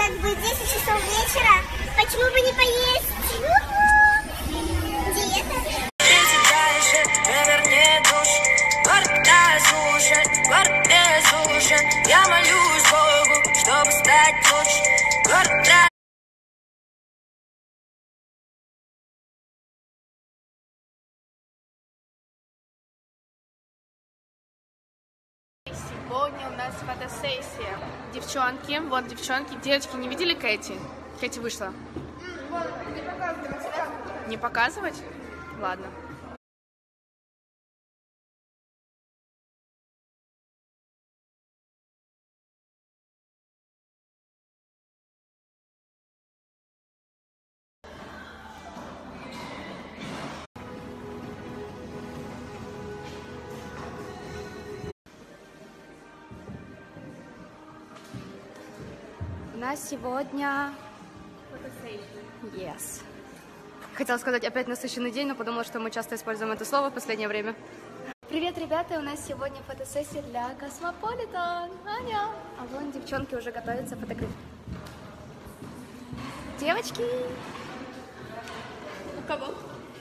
как бы 10 часов вечера. Почему бы не поесть? Диета. Я молюсь Богу, чтобы стать лучше. Сегодня у нас фотосессия. Девчонки, вот девчонки. Девочки, не видели Кэти? Кэти вышла. Не показывать? Ладно. У нас сегодня... Yes. Хотела сказать опять насыщенный день, но подумала, что мы часто используем это слово в последнее время. Привет, ребята! У нас сегодня фотосессия для Cosmopolitan. Аня! А вон девчонки уже готовятся фотографировать. Девочки! У кого?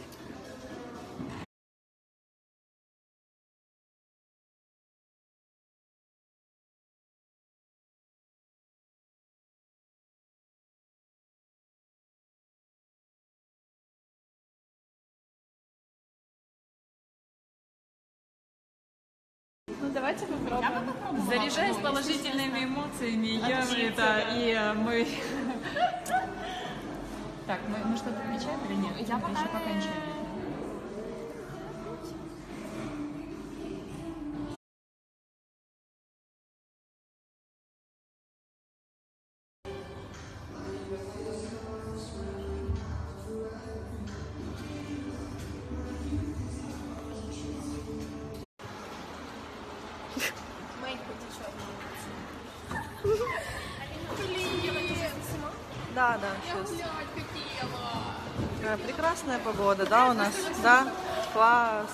Ну давайте попробуем. Заряжаясь положительными эмоциями, ем это, и мы... Так, мы что-то отмечаем или нет? Я пока еще пока ничего нет. Да, сейчас. Прекрасная погода, да, у нас? Да, класс.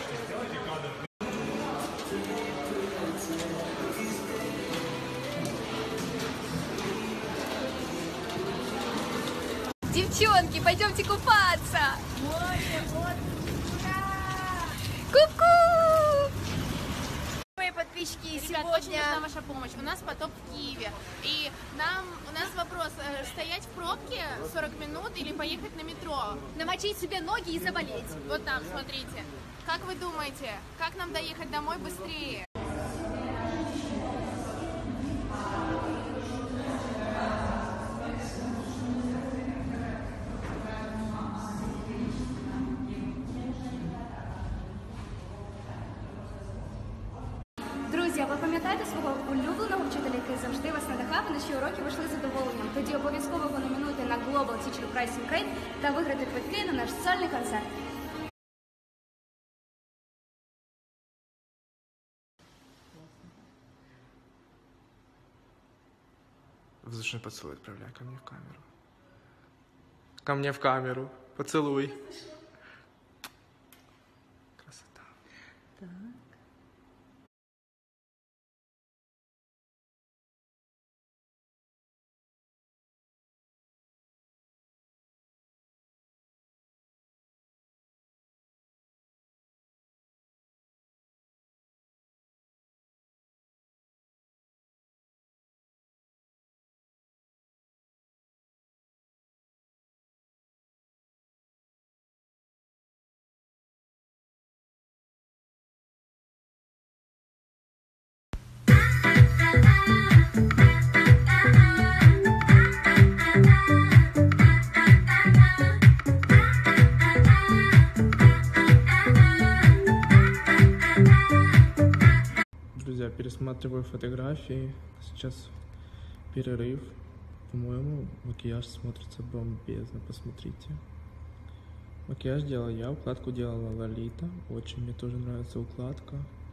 Девчонки, пойдемте купаться! Ку-ку! Мои подписчики, Ребят, сегодня... очень нужна ваша помощь. У нас потоп в Киеве. И у нас вопрос, стоять в пробке 40 минут или поехать на метро? Намочить себе ноги и заболеть. Вот там, смотрите. Как вы думаете, как нам доехать домой быстрее? Друзі, ви пам'ятаєте свого улюбленого вчителя, який завжди вас надихав і наші уроки вийшли задоволенням? Тоді обов'язково його номінуйте на Global Teacher Prize Ukraine та виграти квитки на наш сольний концерт. Воздушный поцелуй отправляй ко мне в камеру. Ко мне в камеру. Поцелуй. Красота. Так. Друзья, пересматриваю фотографии. Сейчас перерыв. По-моему, макияж смотрится бомбезно. Посмотрите. Макияж делал я, укладку делала Лолита. Очень мне тоже нравится укладка.